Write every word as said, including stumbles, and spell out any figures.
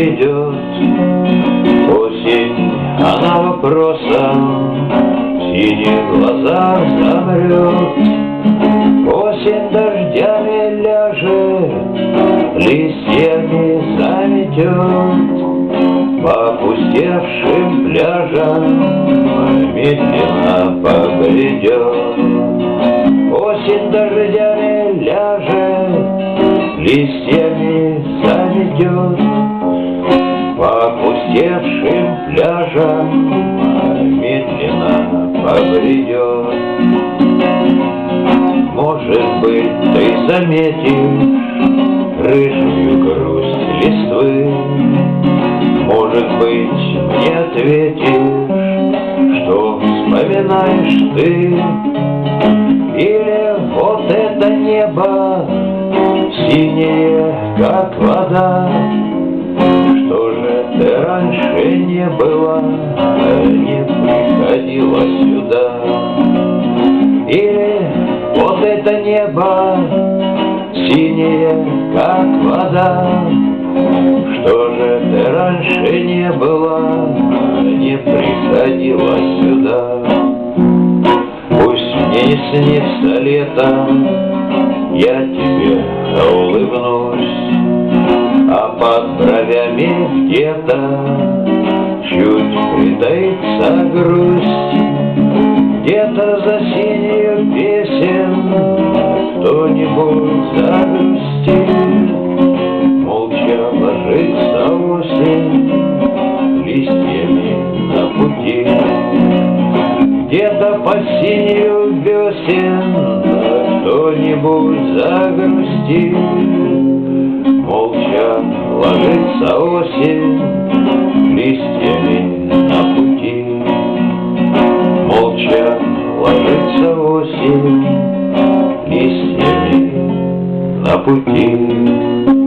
придет. Осень, она вопросом в синих глазах замрет. Осень дождями ляжет, листьями заметет. По опустевшим пляжам медленно побредет. Осень дождями ляжет, листьями заметет. По опустевшим пляжам медленно побредет. Может быть, ты заметишь рыжую грусть листвы. Может быть, мне ответишь, что вспоминаешь ты. Или вот это небо синее, как вода. Что же ты раньше не была, не приходила сюда? Или вот это небо синее, как вода. Что же ты раньше не была, не приходила сюда? Пусть мне не снится летом, я тебе улыбнусь, а под бровями где-то чуть притаится грусть. Где-то за синею песен кто-нибудь загрустит. Молча ложится осень листьями на пути. Где-то по синею весен кто-нибудь загрустит. Молча ложится осень листьями на пути. Молча ложится осень листьями на пути.